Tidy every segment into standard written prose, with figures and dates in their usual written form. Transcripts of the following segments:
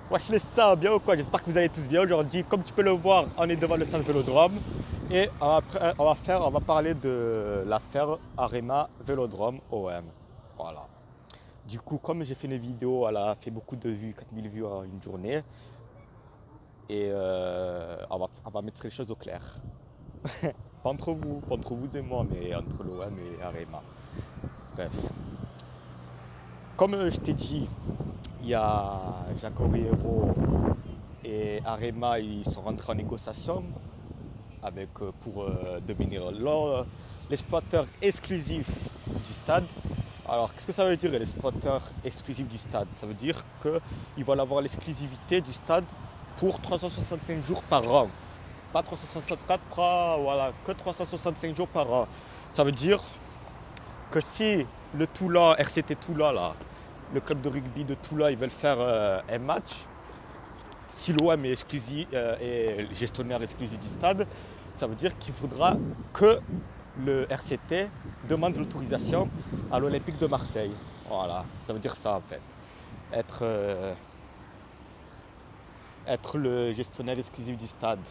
Wesh les ça bien ou quoi? J'espère que vous allez tous bien aujourd'hui. Comme tu peux le voir, on est devant le stade Vélodrome et on va parler de l'affaire Arema Vélodrome OM. Voilà. Du coup, comme j'ai fait une vidéo, elle a fait beaucoup de vues, 4000 vues en une journée. Et on va mettre les choses au clair. Pas entre vous et moi, mais entre l'OM et Arema. Bref. Comme je t'ai dit, il y a Jacques Oriero et Arema, ils sont rentrés en négociation avec, pour devenir l'exploiteur exclusif du stade. Alors, qu'est-ce que ça veut dire l'exploiteur exclusif du stade? Ça veut dire qu'ils vont avoir l'exclusivité du stade pour 365 jours par an. Pas 364, voilà, que 365 jours par an. Ça veut dire que si le Toula, RCT Toula, là, le club de rugby de Toula, ils veulent faire un match, si l'OM est, est gestionnaire exclusif du stade, ça veut dire qu'il faudra que le RCT demande l'autorisation à l'Olympique de Marseille. Voilà, ça veut dire ça en fait. Être le gestionnaire exclusif du stade.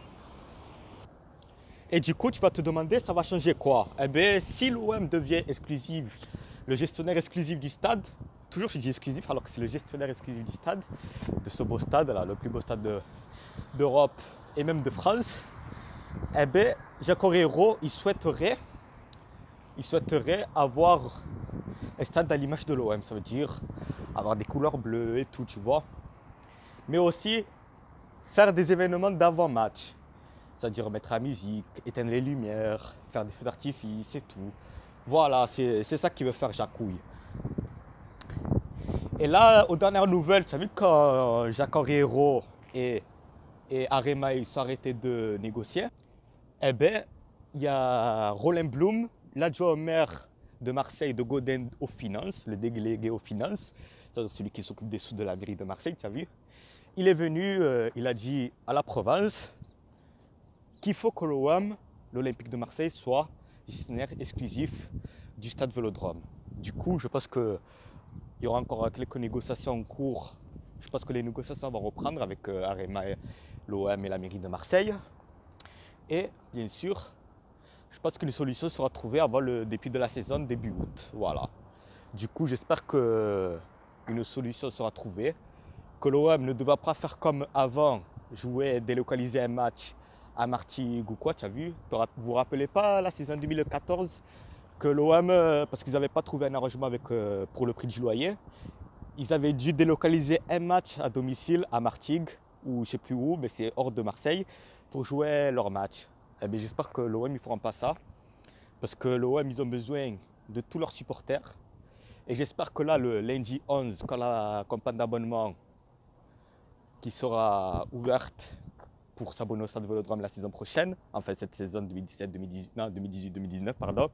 Et du coup, tu vas te demander, ça va changer quoi? Eh bien, si l'OM devient exclusif, le gestionnaire exclusif du stade, toujours je dis exclusif alors que c'est le gestionnaire exclusif du stade, de ce beau stade là, le plus beau stade d'Europe et même de France, eh bien, Jacques Oriero, il souhaiterait avoir un stade à l'image de l'OM, ça veut dire avoir des couleurs bleues et tout, tu vois. Mais aussi faire des événements d'avant-match, c'est-à-dire mettre la musique, éteindre les lumières, faire des feux d'artifice et tout. Voilà, c'est ça qu'il veut faire Jacouille. Et là, aux dernières nouvelles, tu as vu quand Jacques Oriero et Arema ils sont arrêtés de négocier, eh bien, il y a Roland Blum, l'adjoint au maire de Marseille de Godin aux finances, le délégué aux finances, c'est celui qui s'occupe des sous de la mairie de Marseille, tu as vu. Il est venu, il a dit à la Provence qu'il faut que l'OM, l'Olympique de Marseille, soit gestionnaire exclusif du stade Vélodrome. Du coup, je pense qu'il y aura encore quelques négociations en cours. Je pense que les négociations vont reprendre avec Arema, l'OM et la mairie de Marseille. Et bien sûr, je pense qu'une solution sera trouvée avant le début de la saison, début août. Voilà. Du coup, j'espère qu'une solution sera trouvée, que l'OM ne devra pas faire comme avant, jouer, délocaliser un match à Martigues ou quoi, tu as vu? Vous vous rappelez pas la saison 2014 que l'OM, parce qu'ils n'avaient pas trouvé un arrangement avec, pour le prix du loyer, ils avaient dû délocaliser un match à domicile à Martigues ou je ne sais plus où, mais c'est hors de Marseille, pour jouer leur match. Eh bien, j'espère que l'OM ne feront pas ça, parce que l'OM, ils ont besoin de tous leurs supporters. Et j'espère que là, le lundi 11, quand la campagne d'abonnement qui sera ouverte pour s'abonner au stade Vélodrome la saison prochaine, enfin cette saison 2018-2019, pardon,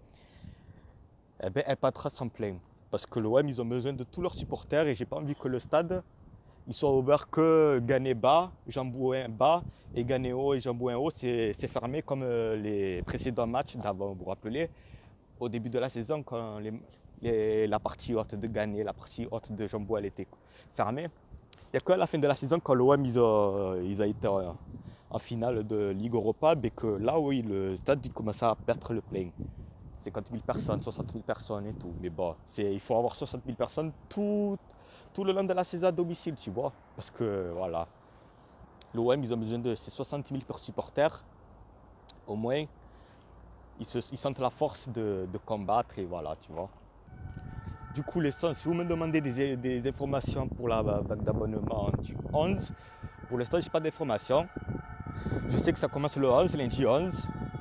eh bien, elle passera sans plein. Parce que l'OM, ils ont besoin de tous leurs supporters et j'ai pas envie que le stade il soit ouvert que Gané bas, Jambouin bas et Gané haut et Jambouin haut. C'est fermé comme les précédents matchs d'avant, vous vous rappelez, au début de la saison, quand la partie haute de Gané, la partie haute de Jambouin, elle était fermée. Il n'y a qu'à la fin de la saison, quand l'OM ils ont été en finale de Ligue Europa, et que là, oui, le stade il commençait à perdre le plein. 50 000 personnes, 60 000 personnes et tout. Mais bon, il faut avoir 60 000 personnes tout le long de la saison à domicile, tu vois. Parce que voilà, l'OM, ils ont besoin de ces 60 000 supporters. Au moins, ils sentent la force de combattre et voilà, tu vois. Du coup, si vous me demandez des informations pour la vague d'abonnement du 11, pour l'instant, je n'ai pas d'informations. Je sais que ça commence le 11, lundi 11.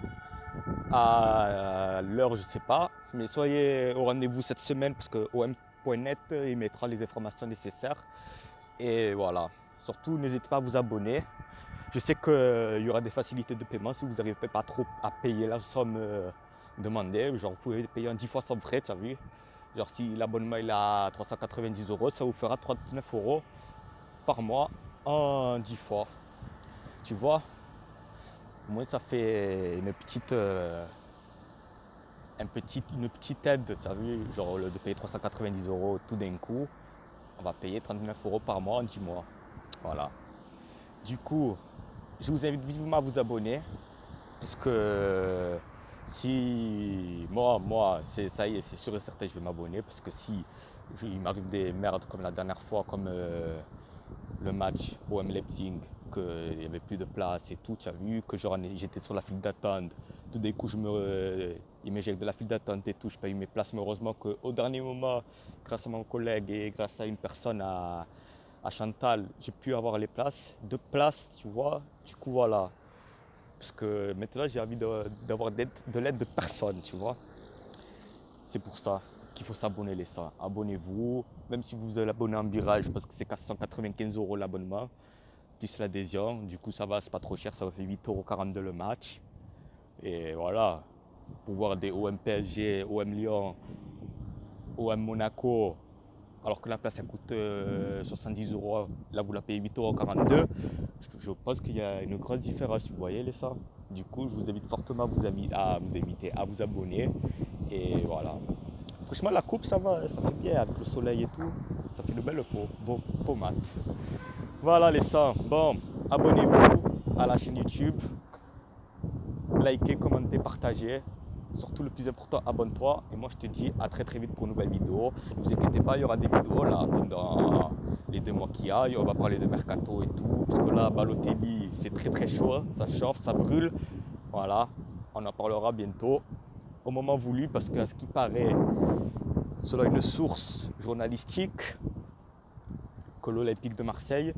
À l'heure, je ne sais pas, mais soyez au rendez-vous cette semaine parce que om.net il mettra les informations nécessaires. Et voilà, surtout n'hésitez pas à vous abonner. Je sais qu'il y aura des facilités de paiement si vous n'arrivez pas trop à payer la somme demandée. Genre vous pouvez payer en 10 fois sans frais, tu as vu. Genre si l'abonnement est à 390 €, ça vous fera 39 € par mois en 10 fois. Tu vois, au moins ça fait une petite aide, tu as vu, genre au lieu de payer 390 € tout d'un coup, on va payer 39 € par mois en 10 mois. Voilà. Du coup, je vous invite vivement à vous abonner. Parce que si ça y est, c'est sûr et certain, je vais m'abonner. Parce que si il m'arrive des merdes comme la dernière fois, comme le match OM Leipzig, qu'il n'y avait plus de place et tout, tu as vu, que j'étais sur la file d'attente. Tout d'un coup, il m'éjecte de la file d'attente et tout, je paye mes places. Mais heureusement qu'au dernier moment, grâce à mon collègue et grâce à une personne, à Chantal, j'ai pu avoir les places. 2 places, tu vois. Du coup, voilà. Parce que maintenant, j'ai envie d'avoir de l'aide de personne, tu vois. C'est pour ça qu'il faut s'abonner, les 100. Abonnez-vous, même si vous vous abonnez en birage, parce que c'est 495 € l'abonnement, plus l'adhésion. Du coup, ça va, c'est pas trop cher, ça va faire 8,42 € le match. Et voilà, pour voir des OM PSG, OM Lyon, OM Monaco, alors que la place elle coûte 70 €, là vous la payez 8,42 €. Je pense qu'il y a une grosse différence, vous voyez les ça. Du coup, je vous invite fortement à vous abonner. Et voilà. Franchement, la coupe, ça va, ça fait bien avec le soleil et tout. Ça fait de belles peau mat. Voilà les ça. Bon, abonnez-vous à la chaîne YouTube. Likez, commentez, partagez. Surtout le plus important, abonne-toi. Et moi, je te dis à très vite pour une nouvelle vidéo. Ne vous inquiétez pas, il y aura des vidéos là pendant les 2 mois qu'il y a. On va parler de mercato et tout. Parce que là, Balotelli, c'est très chaud. Hein. Ça chauffe, ça brûle. Voilà, on en parlera bientôt. Au moment voulu, parce qu'à ce qui paraît, selon une source journalistique, que l'Olympique de Marseille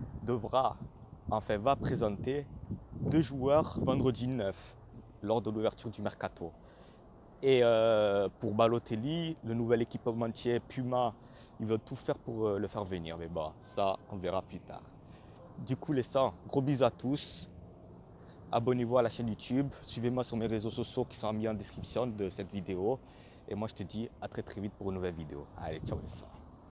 va présenter 2 joueurs vendredi 9 lors de l'ouverture du mercato. Et pour Balotelli, le nouvel équipementier Puma, ils veulent tout faire pour le faire venir. Mais bon, ça, on verra plus tard. Du coup, les 100, gros bisous à tous. Abonnez-vous à la chaîne YouTube. Suivez-moi sur mes réseaux sociaux qui sont mis en description de cette vidéo. Et moi, je te dis à très vite pour une nouvelle vidéo. Allez, ciao les 100.